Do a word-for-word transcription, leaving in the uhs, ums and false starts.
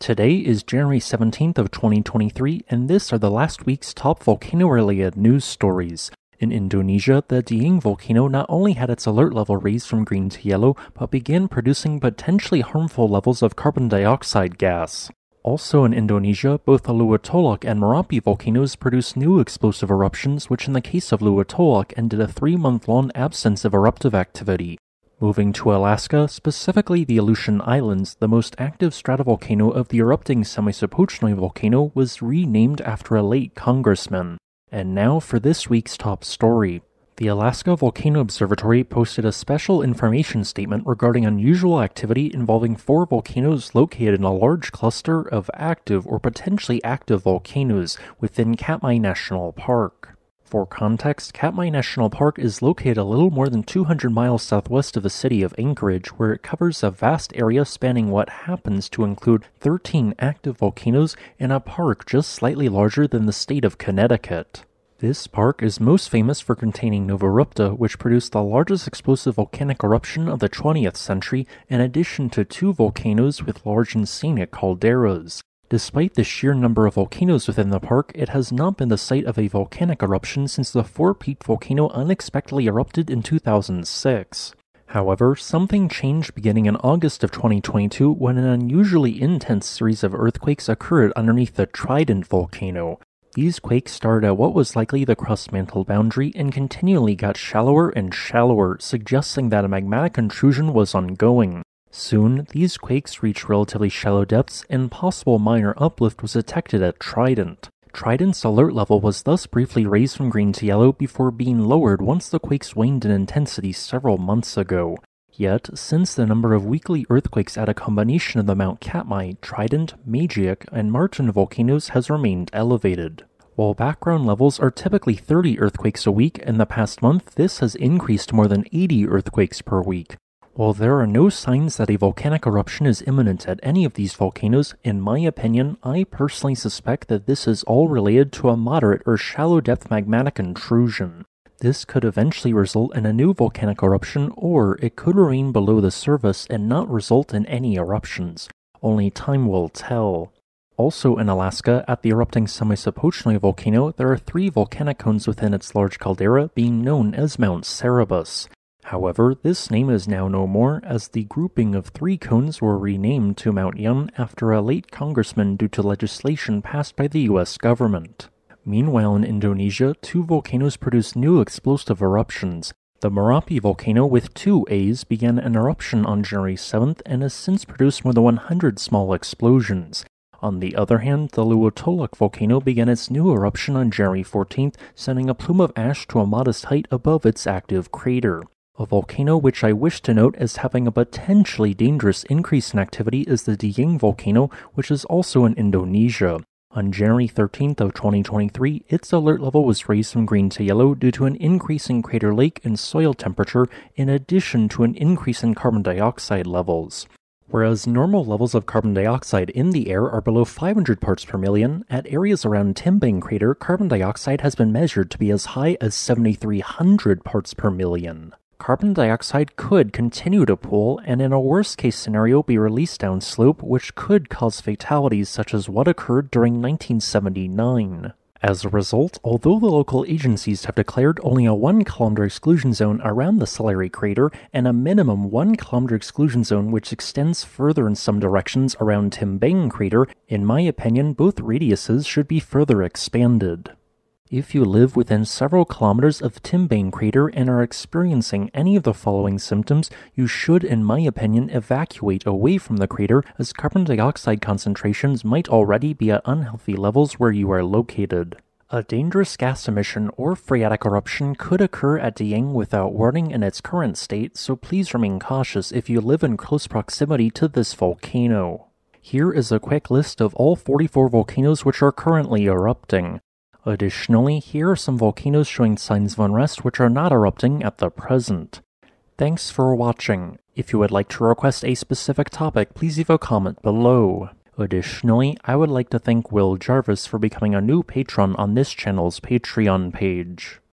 Today is January seventeenth of twenty twenty-three, and this are the last week's top volcano-related news stories. In Indonesia, the Dieng Volcano not only had its alert level raised from green to yellow, but began producing potentially harmful levels of carbon dioxide gas. Also in Indonesia, both the Lewotolok and Marapi volcanoes produced new explosive eruptions, which in the case of Lewotolok ended a three-month-long absence of eruptive activity. Moving to Alaska, specifically the Aleutian Islands, the most active stratovolcano of the erupting Semisopochnoi volcano was renamed after a late congressman. And now for this week's top story. The Alaska Volcano Observatory posted a special information statement regarding unusual activity involving four volcanoes located in a large cluster of active or potentially active volcanoes within Katmai National Park. For context, Katmai National Park is located a little more than two hundred miles southwest of the city of Anchorage, where it covers a vast area spanning what happens to include thirteen active volcanoes and a park just slightly larger than the state of Connecticut. This park is most famous for containing Nova Erupta, which produced the largest explosive volcanic eruption of the twentieth century, in addition to two volcanoes with large and scenic calderas. Despite the sheer number of volcanoes within the park, it has not been the site of a volcanic eruption since the four-peaked volcano unexpectedly erupted in two thousand six. However, something changed beginning in August of twenty twenty-two when an unusually intense series of earthquakes occurred underneath the Dieng Volcano. These quakes started at what was likely the crust-mantle boundary and continually got shallower and shallower, suggesting that a magmatic intrusion was ongoing. Soon, these quakes reached relatively shallow depths, and possible minor uplift was detected at Trident. Trident's alert level was thus briefly raised from green to yellow before being lowered once the quakes waned in intensity several months ago. Yet, since the number of weekly earthquakes at a combination of the Mount Katmai, Trident, Magic, and Martin volcanoes has remained elevated. While background levels are typically thirty earthquakes a week, in the past month this has increased to more than eighty earthquakes per week. While there are no signs that a volcanic eruption is imminent at any of these volcanoes, in my opinion, I personally suspect that this is all related to a moderate or shallow depth magmatic intrusion. This could eventually result in a new volcanic eruption, or it could remain below the surface and not result in any eruptions. Only time will tell. Also in Alaska, at the erupting Semisopochnoi volcano, there are three volcanic cones within its large caldera being known as Mount Cerebus. However, this name is now no more, as the grouping of three cones were renamed to Mount Yun after a late congressman due to legislation passed by the U S government. Meanwhile in Indonesia, two volcanoes produced new explosive eruptions. The Marapi volcano with two A's began an eruption on January seventh and has since produced more than one hundred small explosions. On the other hand, the Lewotolok volcano began its new eruption on January fourteenth, sending a plume of ash to a modest height above its active crater. A volcano which I wish to note as having a potentially dangerous increase in activity is the Dieng Volcano, which is also in Indonesia. On January thirteenth of twenty twenty-three, its alert level was raised from green to yellow due to an increase in crater lake and soil temperature, in addition to an increase in carbon dioxide levels. Whereas normal levels of carbon dioxide in the air are below five hundred parts per million, at areas around Dieng crater, carbon dioxide has been measured to be as high as seventy-three hundred parts per million. Carbon dioxide could continue to pool and in a worst-case scenario be released downslope, which could cause fatalities such as what occurred during nineteen seventy-nine. As a result, although the local agencies have declared only a one kilometer exclusion zone around the Solari crater and a minimum one kilometer exclusion zone which extends further in some directions around Dieng crater, in my opinion both radiuses should be further expanded. If you live within several kilometers of Dieng crater and are experiencing any of the following symptoms, you should, in my opinion, evacuate away from the crater, as carbon dioxide concentrations might already be at unhealthy levels where you are located. A dangerous gas emission or phreatic eruption could occur at Dieng without warning in its current state, so please remain cautious if you live in close proximity to this volcano. Here is a quick list of all forty-four volcanoes which are currently erupting. Additionally, here are some volcanoes showing signs of unrest which are not erupting at the present. Thanks for watching. If you would like to request a specific topic, please leave a comment below. Additionally, I would like to thank Will Jarvis for becoming a new patron on this channel's Patreon page.